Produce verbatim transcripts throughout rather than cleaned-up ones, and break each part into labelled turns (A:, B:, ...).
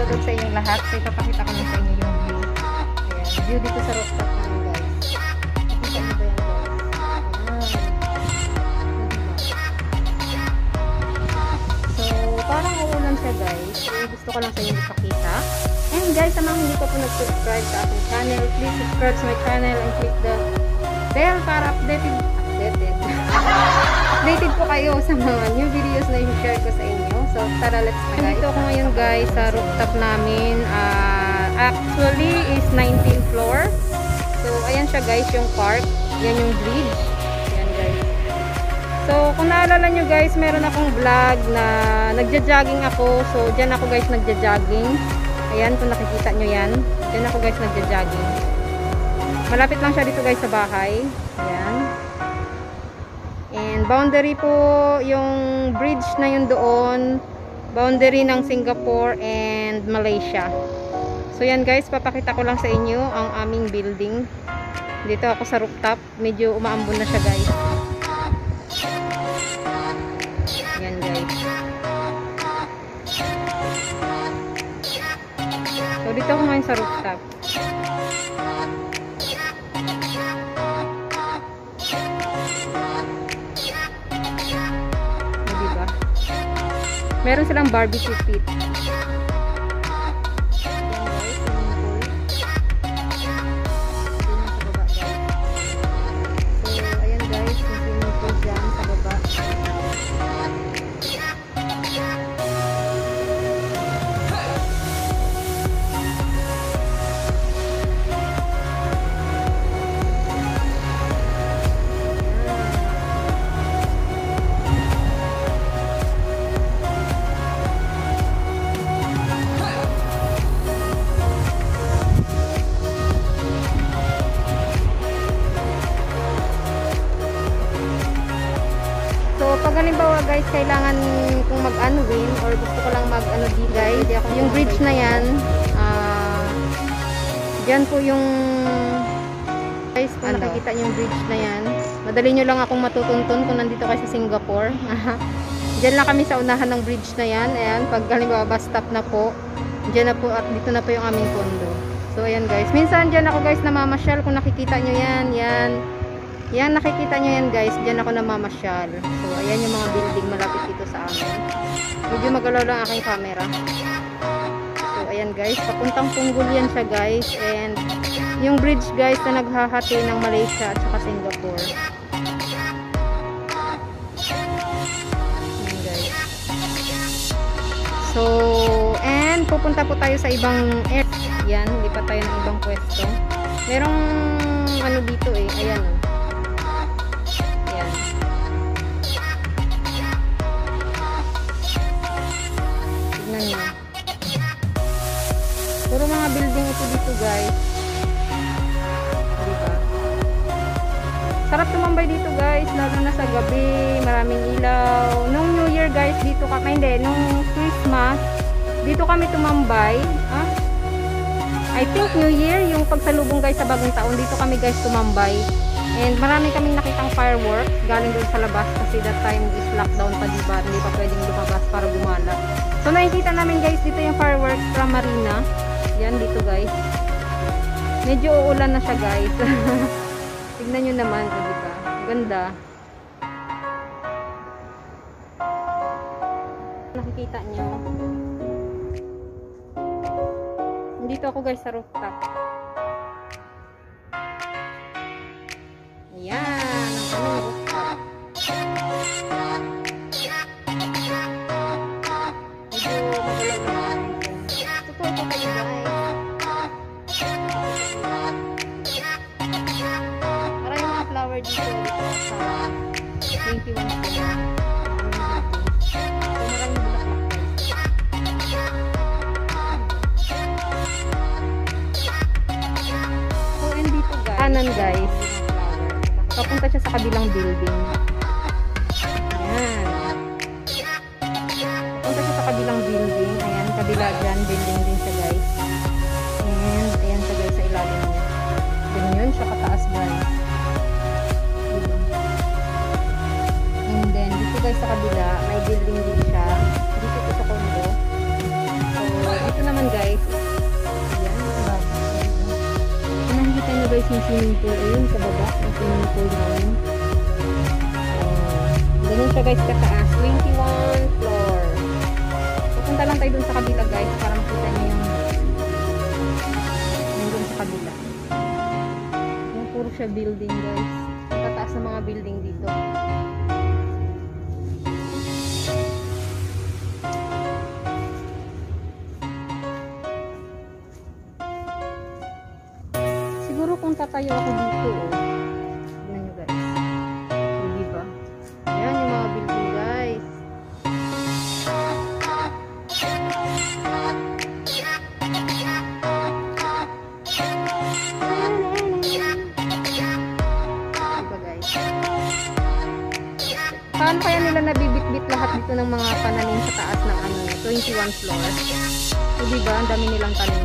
A: shoutout sa inyong lahat. So, ipapakita ko na sa inyo yung view. Ayan, view dito sa rooftop namin guys. Nakita nyo ba yan guys? Ayan. So, parang uulan siya guys. So, gusto ko lang sa inyo ipakita. And guys, sa mga hindi pa po nag-subscribe sa ating channel, please subscribe to my channel and click the bell para updated. Updated. Updated po kayo sa mga new videos na i-share ko sa inyo. So, tara, let's na guys. Dito ako ngayon guys sa rooftop namin. Uh, actually is nineteenth floor. So, ayan siya guys, yung park. Yan yung bridge. Ayan guys. So, kung naalala nyo guys, meron akong vlog na nagja-jogging ako. So, dyan ako guys nagja-jogging. Ayan, kung nakikita nyo yan. Dyan ako guys nagja-jogging. Malapit lang siya dito guys sa bahay. Ayan. And boundary po yung bridge na yun doon. Boundary ng Singapore and Malaysia. So yan guys, papakita ko lang sa inyo ang aming building. Dito ako sa rooftop. Medyo umaambon na siya guys. Yan guys. So dito ako ngayon sa rooftop. Meron silang barbecue pit. Ayan guys, yung swimming pool dyan sa baba. Pag halimbawa guys, kailangan kung mag-unwin or gusto ko lang mag-ano di guys, yung bridge na yan, uh, dyan po yung guys, kung ano? Nakikita nyo yung bridge na yan, madali nyo lang akong matutuntun kung nandito kayo sa Singapore. Dyan lang kami sa unahan ng bridge na yan. Ayan, pag halimbawa bus stop na po, dyan na po at dito na po yung aming condo. So ayan guys, minsan dyan ako guys namamasyal, kung nakikita nyo yan, yan yan, nakikita nyo yan guys, dyan ako namamasyal. So, ayan yung mga building malapit dito sa amin. Medyo magalaw lang aking camera. So, ayan guys, papuntang Punggol yan siya guys. And, yung bridge guys na naghahati ng Malaysia at saka Singapore. Ayan guys. So, and, pupunta po tayo sa ibang area. Yan, lipat tayo ng ibang pwesto. Merong, ano dito eh, ayan o. Oh. Puro mga building ito dito guys. Diba? Sarap tumambay dito guys, lalo na sa gabi, maraming ilaw. Nung New Year guys, dito kami, hindi, nung Christmas, dito kami tumambay. Ah? I think New Year, yung pagsalubong guys sa bagong taon, dito kami guys tumambay. And marami kaming nakitang fireworks galing doon sa labas kasi that time is lockdown pa diba, hindi pa pwedeng lumabas para gumala. So nakikita namin guys dito yung fireworks from Marina. Yan dito guys. Medyo uulan na siya guys. Tignan nyo naman, oh, diba? Ganda. Nakikita nyo. Dito ako guys sa rooftop. Yan, ang aming rooftop. Medyo magalaw naman. Totoo po kayo guys. Maraming mga flower dito sa twenty-one floor. So maraming bulaklak guys. So and dito guys, kanan guys, papunta siya sa kabilang building. Ayan. Papunta siya sa kabilang building. Ayan, kabila dyan, building din siya guys. And, ayan siya guys sa ilalim niya. Ganyan siya kataas guys. And then, dito guys sa kabila, may building din siya. Dito po sa condo. So, dito naman guys. guys yung swimming pool. Ayun, sa baba. Yung swimming pool namin. Uh, ganun siya guys kataas. twenty-one floor. Pupunta lang tayo dun sa kabila guys para makita niyo yung yung dun sa kabila. Yung puro siya building guys. Kataas na mga building dito. Siguro kung tatayo ako dito, oh. Tignan nyo guys. So, diba? Ayan yung mga building guys. Diba guys? Paano kaya nila nabibit-bit lahat dito ng mga pananim sa taas ng ano, twenty-one floor? So diba? Ang dami nilang tanim.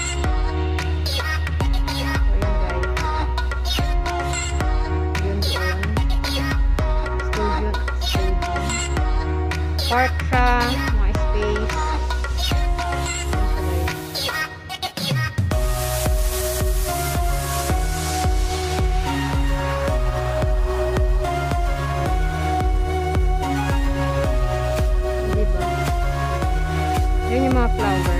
A: Park siya, mga space. Diba? Yan yung mga flower.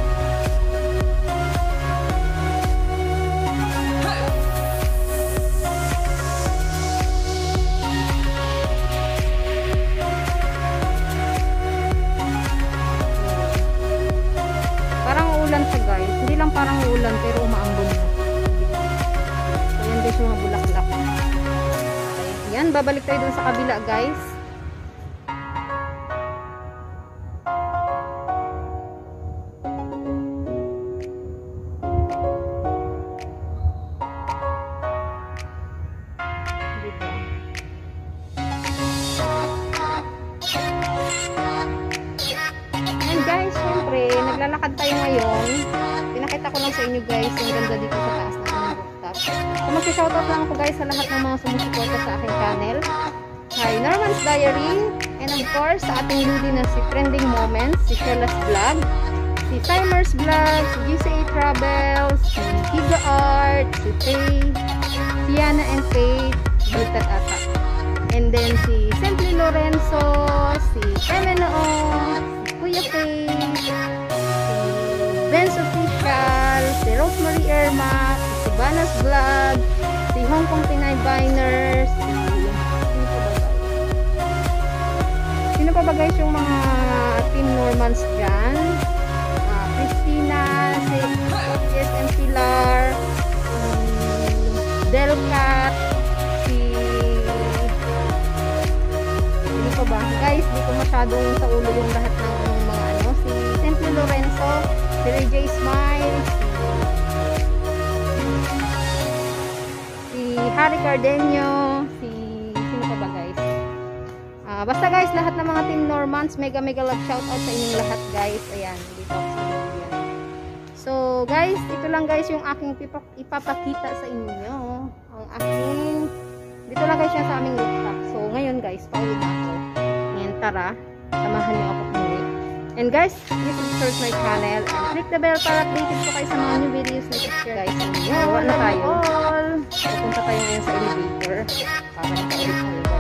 A: Ulan siya guys. Hindi lang parang ulan pero umaambon na. So yan guys yung mga bulaklak. Yan, babalik tayo dun sa kabila guys. Diba? And guys, syempre, naglalakad tayo ngayon. Pinakita ko lang sa inyo guys yung ganda dito sa taas ng aming rooftop. So mag-shoutout lang ako guys sa lahat ng mga sumusuporta sa aking channel. Hi, Norman's Diary. And of course, sa ating ludi na si Trending Moments, si Sheila's Vlog, si Timer's Vlog, si G C A Travels, si Higa Art, si Faye, si Yana and Faith, Bultat Ata. And then si Simply Lorenzo, si Femenoo, Kuya Faye, si Ben's Official, si Rosemary Irma, si Banas Vlog, si Hong Kong Pinay Biners, si sino pa ba guys yung mga Team Normans dyan? Uh, Christina, si S M Pilar, um, Delcat, si sino pa ba? Guys, di ko masyadong sa ulo yung lahat ng mga ano. Si Simply Lorenzo, si Ray J Smile, si Harry Cardenio, si sino pa ba guys? Uh, basta guys, lahat ng mga Team Normans, mega mega love shoutout sa inyong lahat guys. Ayan, dito ako sa video. So guys, ito lang guys yung aking ipapakita sa inyo. Ang aking, dito lang guys siya sa aming rooftop. So ngayon guys, pauwi na ako. Ngayon tara, samahan niyo ako kumuwi. And guys, please subscribe my channel and click the bell para updated po kayo sa mga new videos na i-share guys. So wala na tayo. Pupunta tayo ngayon sa elevator para nakaulit tayo guys.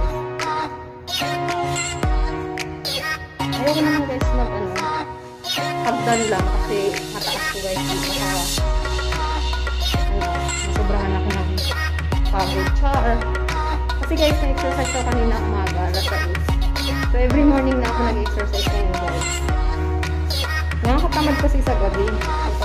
A: Ayoko naman guys mag ano, hagdan lang kasi mataas ko guys dito sa ano, masobrangan ako ng pagod char. Kasi guys, na-exercise ko kanina umaga, alas sais. So every morning na ako nag-exercise ngayon guys. Nakakatamad kasi sa gabi.